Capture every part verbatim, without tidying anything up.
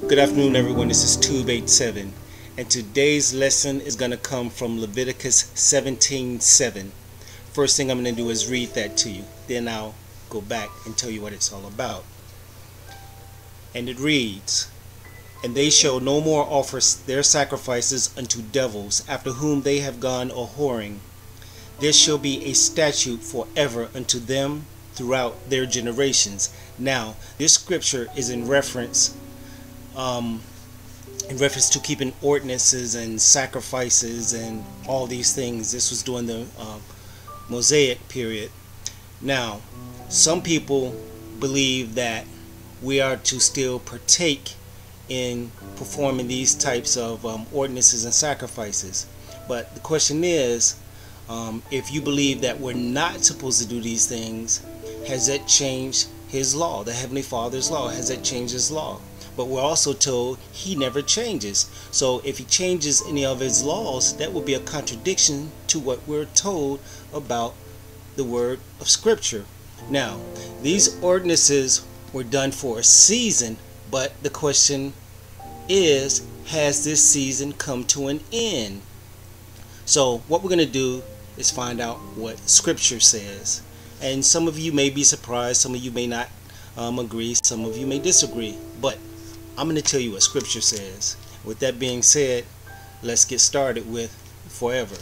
Good afternoon, everyone. This is Tube eighty-seven, and today's lesson is going to come from Leviticus seventeen seven. First thing I'm going to do is read that to you. Then I'll go back and tell you what it's all about. And it reads, "And they shall no more offer their sacrifices unto devils, after whom they have gone a whoring. This shall be a statute forever unto them throughout their generations." Now, this scripture is in reference um, in reference to keeping ordinances and sacrifices and all these things. This was during the uh, Mosaic period. Now, some people believe that we are to still partake in performing these types of um, ordinances and sacrifices. But the question is, um, if you believe that we're not supposed to do these things, has that changed His law, the Heavenly Father's law? Has that changed His law? But we're also told He never changes. So if He changes any of His laws, that would be a contradiction to what we're told about the word of Scripture. Now, these ordinances were done for a season, but the question is, has this season come to an end? So what we're going to do is find out what Scripture says. And some of you may be surprised, some of you may not um, agree, some of you may disagree, but I'm going to tell you what Scripture says. With that being said, let's get started with forever.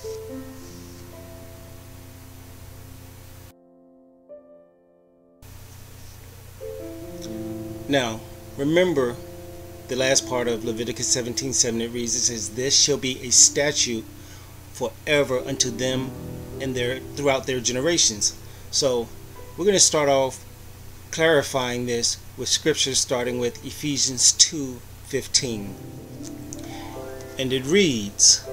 Now, remember the last part of Leviticus seventeen seven. It reads, it says, "This shall be a statute forever unto them and their throughout their generations." So we're going to start off clarifying this with scripture, starting with Ephesians two fifteen. And it reads,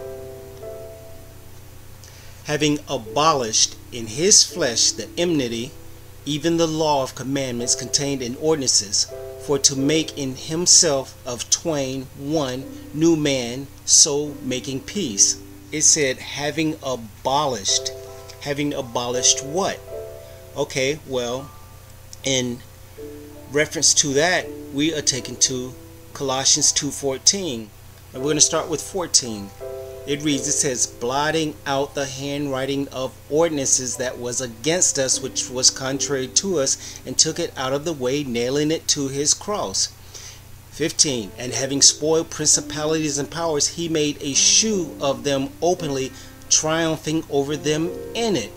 "Having abolished in His flesh the enmity, even the law of commandments contained in ordinances, for to make in Himself of twain one new man, so making peace." It said having abolished. Having abolished what? Okay, well, in reference to that, we are taken to Colossians two fourteen. And we're going to start with fourteen. It reads, it says, "Blotting out the handwriting of ordinances that was against us, which was contrary to us, and took it out of the way, nailing it to His cross." fifteen. "And having spoiled principalities and powers, He made a shoe of them openly, triumphing over them in it."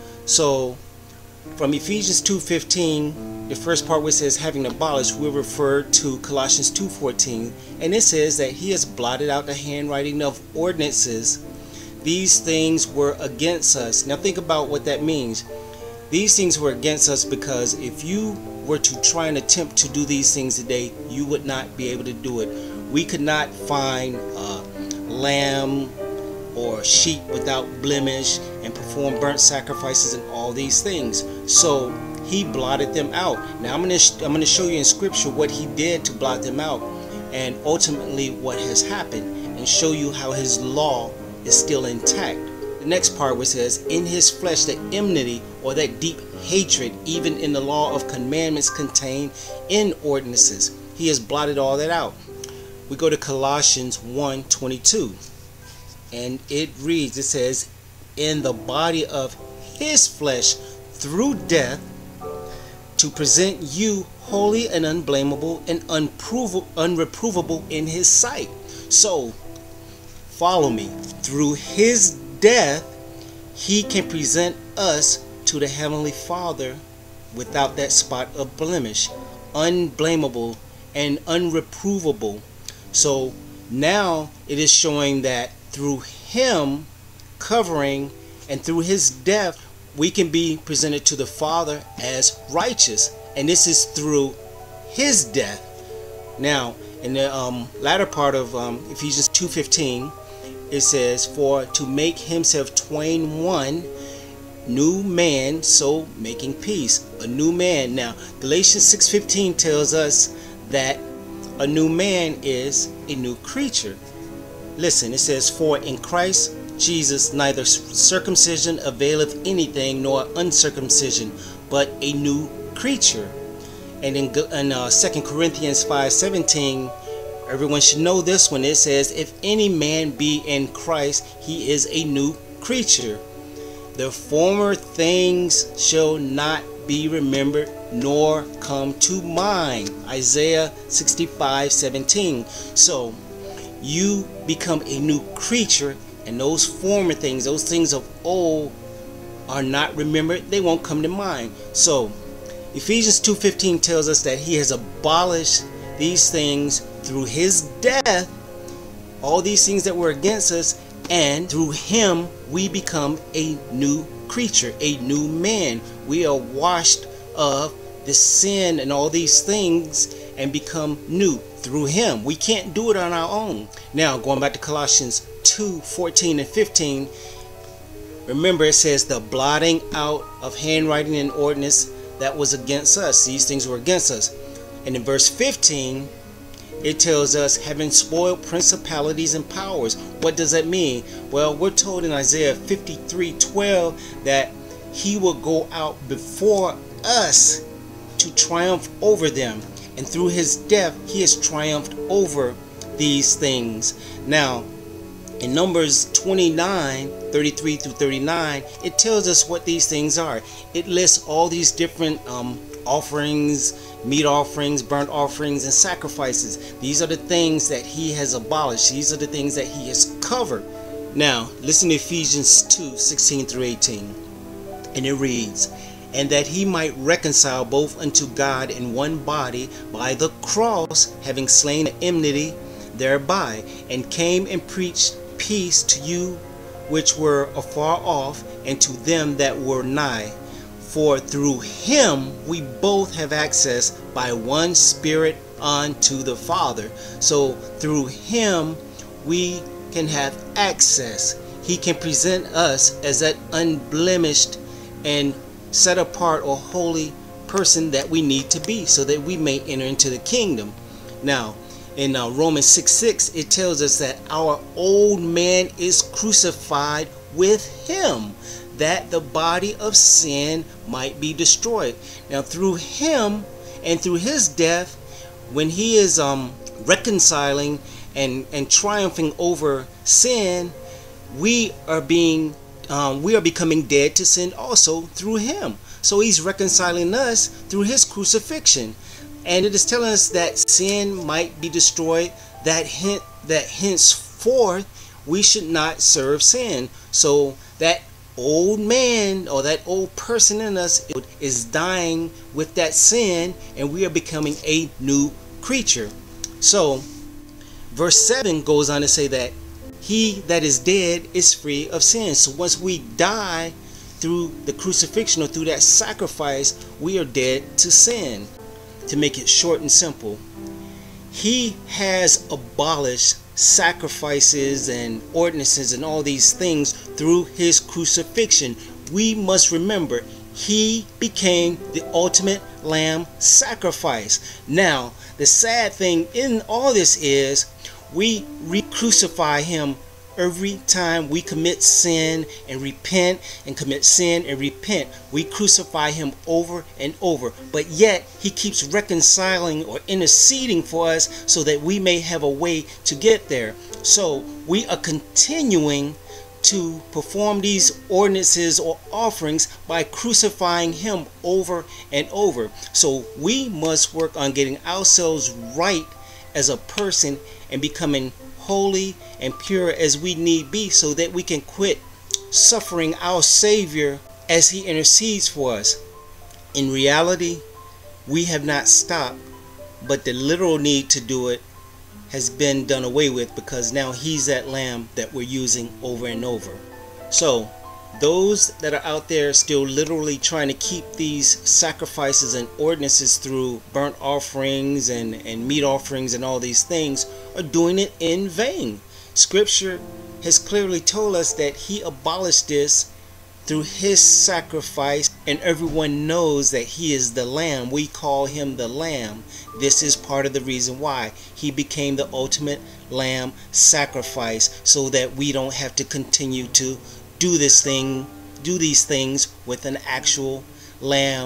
So from Ephesians two fifteen, the first part where it says having abolished, we refer to Colossians two fourteen, and it says that He has blotted out the handwriting of ordinances. These things were against us. Now think about what that means. These things were against us because if you were to try and attempt to do these things today, you would not be able to do it. We could not find a lamb or sheep without blemish and perform burnt sacrifices and all these things. So He blotted them out. Now I'm going to I'm going to show you in scripture what He did to blot them out, and ultimately what has happened, and show you how His law is still intact. The next part which says, "In His flesh the enmity," or that deep hatred, even in the law of commandments contained in ordinances. He has blotted all that out. We go to Colossians one twenty-two. And it reads, it says, "In the body of His flesh through death, to present you holy and unblameable and unreprovable in His sight." So, follow me. Through His death, He can present us to the Heavenly Father without that spot of blemish, unblameable and unreprovable. So now it is showing that through Him covering and through His death, we can be presented to the Father as righteous, and this is through His death. Now in the um, latter part of um, Ephesians two fifteen, it says, "For to make Himself twain one new man, so making peace." A new man. Now Galatians six fifteen tells us that a new man is a new creature. Listen, it says, "For in Christ Jesus neither circumcision availeth anything, nor uncircumcision, but a new creature." And in, in uh, Second Corinthians five seventeen, everyone should know this one. It says, if any man be in Christ, he is a new creature. The former things shall not be remembered, nor come to mind. Isaiah sixty-five seventeen. So you become a new creature, and those former things, those things of old, are not remembered. They won't come to mind. So Ephesians two fifteen tells us that he has abolished these things through his death, all these things that were against us, and through him we become a new creature, a new man. We are washed of the sin and all these things and become new through him. We can't do it on our own. Now, going back to Colossians two fourteen and fifteen, remember it says the blotting out of handwriting and ordinance that was against us. These things were against us. And in verse fifteen, it tells us, having spoiled principalities and powers. What does that mean? Well, we're told in Isaiah fifty-three twelve that he will go out before us to triumph over them. And through his death, he has triumphed over these things. Now, in Numbers twenty-nine thirty-three through thirty-nine, it tells us what these things are. It lists all these different um, offerings, meat offerings, burnt offerings, and sacrifices. These are the things that he has abolished. These are the things that he has covered. Now, listen to Ephesians two sixteen through eighteen. And it reads, and that he might reconcile both unto God in one body by the cross, having slain the enmity thereby, and came and preached peace to you which were afar off, and to them that were nigh. For through him we both have access by one Spirit unto the Father. So through him we can have access. He can present us as that unblemished and set apart or holy person that we need to be, so that we may enter into the kingdom. Now, in uh, Romans six six, it tells us that our old man is crucified with him, that the body of sin might be destroyed. Now, through him and through his death, when he is um, reconciling and, and triumphing over sin, we are being um, we are becoming dead to sin also through him. So he's reconciling us through his crucifixion. And it is telling us that sin might be destroyed, that hint that henceforth we should not serve sin. So that old man, or that old person in us, is dying with that sin, and we are becoming a new creature. So verse seven goes on to say that he that is dead is free of sin. So once we die through the crucifixion or through that sacrifice, we are dead to sin. To make it short and simple, he has abolished sacrifices and ordinances and all these things through his crucifixion. We must remember, he became the ultimate lamb sacrifice. Now, the sad thing in all this is we re-crucify him every time we commit sin and repent and commit sin and repent. We crucify him over and over, but yet he keeps reconciling or interceding for us so that we may have a way to get there. So we are continuing to perform these ordinances or offerings by crucifying him over and over. So we must work on getting ourselves right as a person and becoming holy and pure as we need be, so that we can quit suffering our Savior as he intercedes for us. In reality, we have not stopped, but the literal need to do it has been done away with, because now he's that lamb that we're using over and over. So those that are out there still literally trying to keep these sacrifices and ordinances through burnt offerings and, and meat offerings and all these things are doing it in vain. Scripture has clearly told us that he abolished this through his sacrifice, and everyone knows that he is the lamb. We call him the lamb. This is part of the reason why he became the ultimate lamb sacrifice, so that we don't have to continue to do this thing, do these things with an actual lamb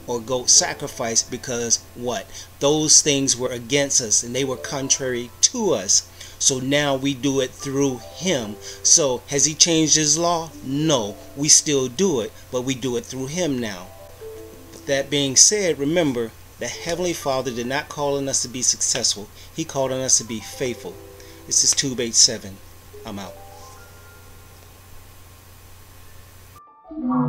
or goat sacrifice, because what? Those things were against us and they were contrary to us. So now we do it through him. So has he changed his law? No, we still do it, but we do it through him now. But that being said, remember, the Heavenly Father did not call on us to be successful. He called on us to be faithful. This is Tube eighty-seven. I'm out.